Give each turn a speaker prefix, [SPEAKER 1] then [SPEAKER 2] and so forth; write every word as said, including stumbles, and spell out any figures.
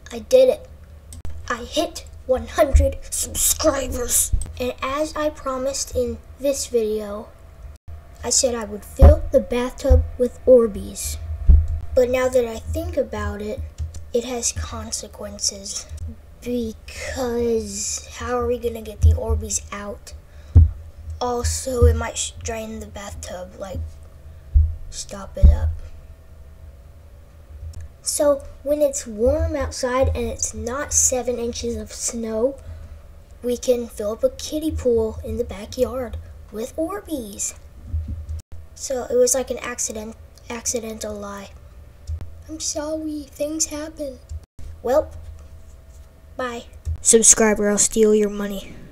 [SPEAKER 1] I did it. I hit one hundred subscribers. And as I promised in this video, I said I would fill the bathtub with Orbeez. But now that I think about it, it has consequences. Because how are we gonna get the Orbeez out? Also, it might drain the bathtub, like stop it up. So when it's warm outside and it's not seven inches of snow, we can fill up a kiddie pool in the backyard with Orbeez. So it was like an accident, accidental lie. I'm sorry, things happen. Well, bye. Subscribe or I'll steal your money.